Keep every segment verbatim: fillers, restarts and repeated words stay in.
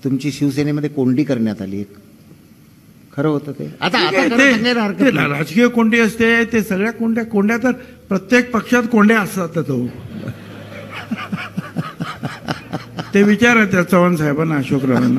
तुमची शिवसेनेमध्ये कोंडी करण्यात आली. खरं होतं ते? आता आता ते, ते राजकीय कोंडी असते, ते सगळ्या कोंड्या कोंड्या तर प्रत्येक पक्षात कोंड्या असतात. तो ते विचार आहे त्या चव्हाण साहेबांना, अशोकरावांना.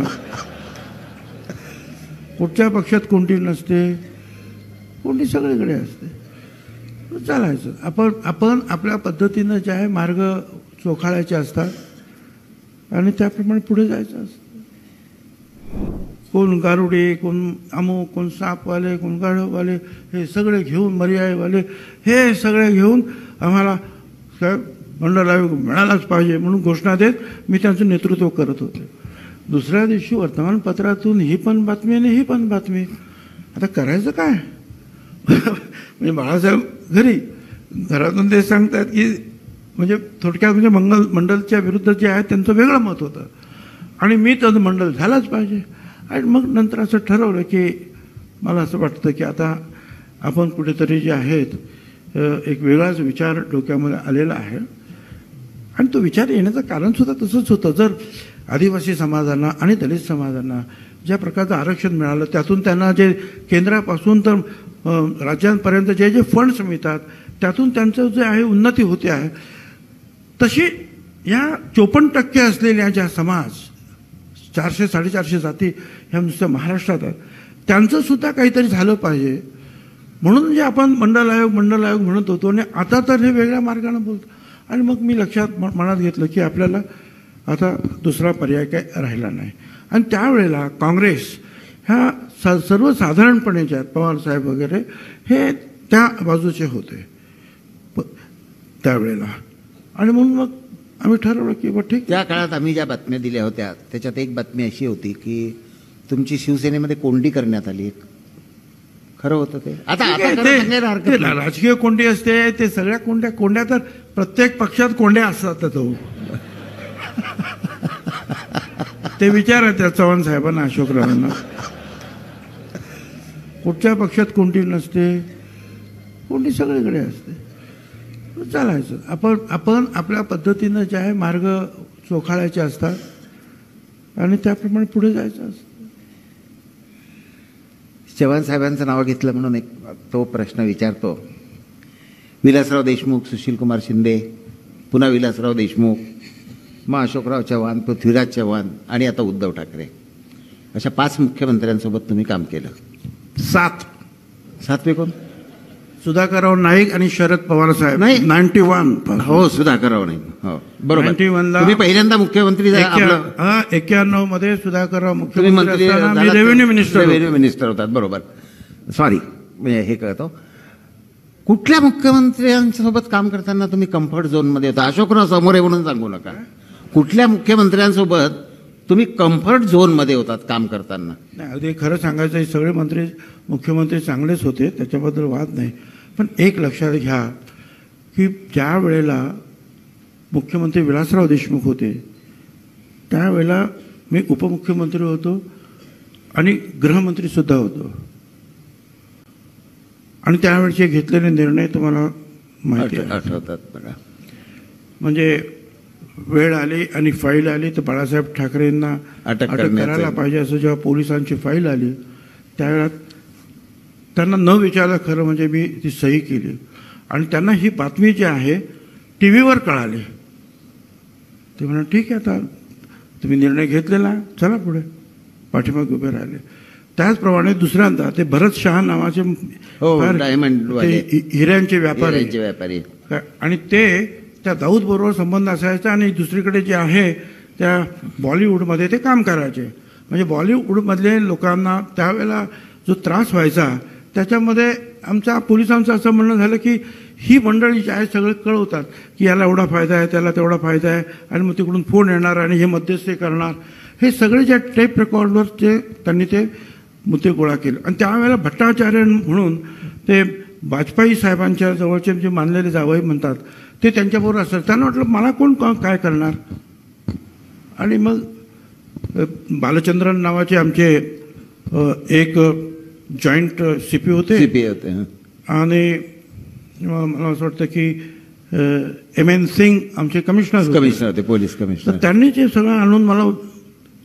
कुठच्या पक्षात कोंडी नसते, कोंडी सगळीकडे असते. चालायचं आपण आपण आपल्या पद्धतीनं जे आहे मार्ग चोखाळायचे असतात आणि त्याप्रमाणे पुढे जायचं असतं. कोण गारुडे, कोण अमुक, कोण सापवाले, कोण गाढववाले, हे सगळे घेऊन, मर्यादेवाले, हे सगळे घेऊन आम्हाला साहेब मंडळ आयोग मिळालाच पाहिजे म्हणून घोषणा देत मी त्यांचं नेतृत्व करत होते. दुसऱ्या दिवशी वर्तमानपत्रातून ही पण बातमी आणि ही पण बातमी. आता करायचं काय? म्हणजे बाळासाहेब घरी घरातून ते सांगतात की म्हणजे थोडक्यात म्हणजे मंगल मंडलच्या विरुद्ध जे आहे त्यांचं वेगळं मत होतं आणि मी त्याचं मंडल झालाच पाहिजे. आणि मग नंतर असं ठरवलं की मला असं वाटतं की आता आपण कुठेतरी जे आहेत एक वेगळाच विचार डोक्यामध्ये आलेला आहे. आणि तो विचार येण्याचं कारणसुद्धा तसंच होतं. जर आदिवासी समाजांना आणि दलित समाजांना ज्या प्रकारचं आरक्षण मिळालं त्यातून त्यांना जे केंद्रापासून तर राज्यांपर्यंत जे जे फंड्स मिळतात त्यातून त्यांचं जे आहे उन्नती होते आहे, तशी या चोपन्न टक्के असलेल्या ज्या समाज चारशे साडेचारशे जाती ह्या नुसत्या महाराष्ट्रात आहेत त्यांचं सुद्धा काहीतरी झालं पाहिजे म्हणून जे आपण मंडल आयोग मंडल आयोग म्हणत होतो आणि आता तर हे वेगळ्या मार्गाने बोलतो. आणि मग मी लक्षात मनात घेतलं की आपल्याला आता दुसरा पर्याय काय राहिला नाही. आणि त्यावेळेला काँग्रेस ह्या स सर्वसाधारणपणे ज्या पवारसाहेब वगैरे हे त्या बाजूचे होते त्यावेळेला. आणि म्हणून मग आम्ही ठरवलं की बरं ठीक. त्या काळात आम्ही ज्या बातम्या दिल्या होत्या त्याच्यात एक बातमी अशी होती की तुमची शिवसेनेमध्ये कोंडी करण्यात आली. खरं होतं ते? आता आता ते राजकीय कोंडी असते, ते सगळ्या कोंड्या कोंड्या तर प्रत्येक पक्षात कोंड्या असतात. तो ते विचार आहे त्या चव्हाण साहेबांना, अशोकरावांना. कुठच्या पक्षात कोंडी नसते, कोंडी सगळीकडे असते. चालायचं आपण आपण आपल्या पद्धतीनं जे आहे मार्ग चोखाळायचे असतात आणि त्याप्रमाणे पुढे जायचं असतं. चव्हाण साहेबांचं नाव घेतलं म्हणून एक तो प्रश्न विचारतो. विलासराव देशमुख, सुशीलकुमार शिंदे, पुन्हा विलासराव देशमुख, मग अशोकराव चव्हाण, पृथ्वीराज चव्हाण आणि आता उद्धव ठाकरे, अशा पाच मुख्यमंत्र्यांसोबत तुम्ही काम केलं. सात सातवे कोण? सुधाकरराव नाईक आणि शरद पवार साहेब. नाही, नाईन्टी वन. हो, सुधाकरराव नाईक. हो बरोबर. नाईन्टी वनला तुम्ही पहिल्यांदा मुख्यमंत्री एक्क्याण्णव मध्ये सुधाकरराव मुख्यमंत्री, रेव्हेन्यू मिनिस्टर रेव्हेन्यू मिनिस्टर होतात. बरोबर. सॉरी, म्हणजे हे कळतो. कुठल्या मुख्यमंत्र्यांसोबत काम करताना तुम्ही कम्फर्ट झोनमध्ये होता? अशोकराव समोर म्हणून सांगू नका. कुठल्या मुख्यमंत्र्यांसोबत तुम्ही कम्फर्ट झोनमध्ये होतात काम करताना? नाही, अगदी खरं सांगायचं, सगळे मंत्री मुख्यमंत्री चांगलेच होते, त्याच्याबद्दल वाद नाही. पण एक लक्षात घ्या की ज्या वेळेला मुख्यमंत्री विलासराव देशमुख होते त्यावेळेला मी उपमुख्यमंत्री होतो आणि गृहमंत्रीसुद्धा होतो. आणि त्यावेळेचे घेतलेले निर्णय तुम्हाला माहिती आठवतात बघा. म्हणजे वेळ आली आणि फाईल आली तर बाळासाहेब ठाकरेंना अटक करायला पाहिजे असं जेव्हा पोलिसांची फाईल आली त्यावेळेला त्यांना न विचारलं खरं म्हणजे मी ती सही केली. आणि त्यांना ही बातमी जी आहे टी व्हीवर कळाली. ते म्हणा ठीक आहे, आता तुम्ही निर्णय घेतलेला, चला पुढे. पाठीमागे उभे राहिले. त्याचप्रमाणे दुसऱ्यांदा ते भरत शहा नावाचे हिऱ्यांचे व्यापारी व्यापारी आणि ते त्या दाऊद बरोबर संबंध असायचा आणि दुसरीकडे जे आहे त्या बॉलिवूडमध्ये ते काम करायचे. म्हणजे बॉलिवूडमधले लोकांना त्यावेळेला जो त्रास व्हायचा त्याच्यामध्ये आमच्या पोलिसांचं असं म्हणणं झालं की ही मंडळी जी आहे सगळं कळवतात की याला एवढा फायदा आहे, त्याला तेवढा फायदा आहे, आणि मग तिकडून फोन येणार आणि हे मध्यस्थी करणार. हे सगळे ज्या टेप रेकॉर्डवर ते त्यांनी ते मुद्दे गोळा केले. आणि त्यावेळेला भट्टाचार्य म्हणून ते वाजपेयी साहेबांच्या जवळचे जे मानलेले जावई म्हणतात ते त्यांच्याबरोबर असतात. त्यांना वाटलं मला कोण काय करणार. आणि मग बालचंद्रन नावाचे आमचे एक जॉईंट सी पी होते सीपी होते आणि मला असं वाटतं की एम एन सिंग आमचे कमिशनर कमिशनर होते, पोलीस कमिशनर. तर त्यांनी ते सगळं आणून मला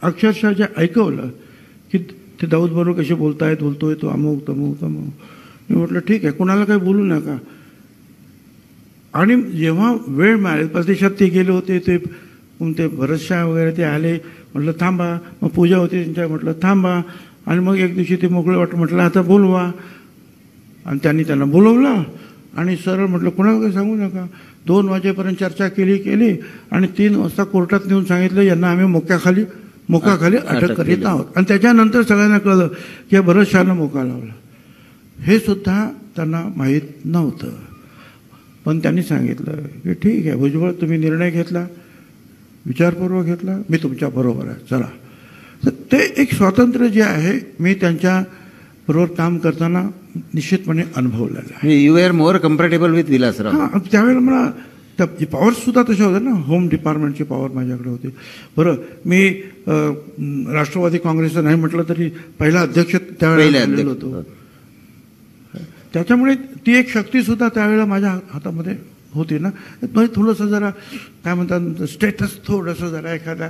अक्षरशः जे ऐकवलं की ते दाऊद बरोबर कसे बोलतायत बोलतोय तो अमुक तमुक तमुक. मी म्हटलं ठीक आहे, कुणाला काही बोलू नका. आणि जेव्हा वेळ मिळाली परदेशात ते गेले होते, ते ते भरतशाह वगैरे ते आले, म्हटलं थांबा. मग पूजा होती त्यांच्या, म्हटलं थांबा. आणि मग एक दिवशी ते मोकळे वाटत, म्हटलं आता बोलवा. आणि त्यांनी त्यांना बोलवलं आणि सरळ म्हटलं कुणाला काही सांगू नका. दोन वाजेपर्यंत चर्चा केली केली आणि तीन वाजता कोर्टात नेऊन सांगितलं यांना आम्ही मोक्याखाली मोकाखाली अटक करीत आहोत. आणि त्याच्यानंतर सगळ्यांना कळलं की भरत शहानं मोका लावला. हे सुद्धा त्यांना माहीत नव्हतं. पण त्यांनी सांगितलं की ठीक आहे भुजबळ, तुम्ही निर्णय घेतला, विचारपूर्वक घेतला, मी तुमच्या बरोबर आहे, चला. तर ते एक स्वातंत्र्य जे आहे मी त्यांच्या बरोबर काम करताना निश्चितपणे अनुभवलेलं आहे. You are more comfortable with Vilasrao. हां, त्यावेळेला मला त्या पॉवरसुद्धा तशा होत्या ना. होम डिपार्टमेंटची पॉवर माझ्याकडे होती. बरं, मी राष्ट्रवादी काँग्रेसचं नाही म्हटलं तरी पहिला अध्यक्ष त्यावेळेला झालेलो होतो. त्याच्यामुळे ती एक शक्तीसुद्धा त्यावेळेला माझ्या हातामध्ये होती ना. म्हणजे थोडंसं जरा काय म्हणतात स्टेटस थोडंसं जरा एखादा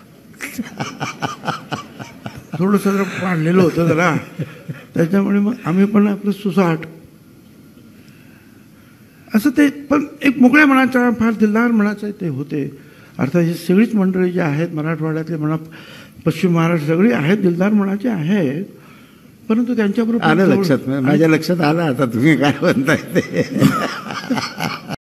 थोडंसं जरा वाढलेलं होतं जरा. त्याच्यामुळे मग आम्ही पण आपलं सुसाट असं ते, पण एक मोकळ्या मनाचा फार दिलदार मनाचे ते होते. अर्थात ही सगळीच मंडळी जी आहेत मराठवाड्यातले म्हणा, पश्चिम महाराष्ट्र सगळी आहेत दिलदार मनाचे आहेत. परंतु त्यांच्याबरोबर आलं लक्षात, माझ्या लक्षात आलं आता तुम्ही काय म्हणताय ते.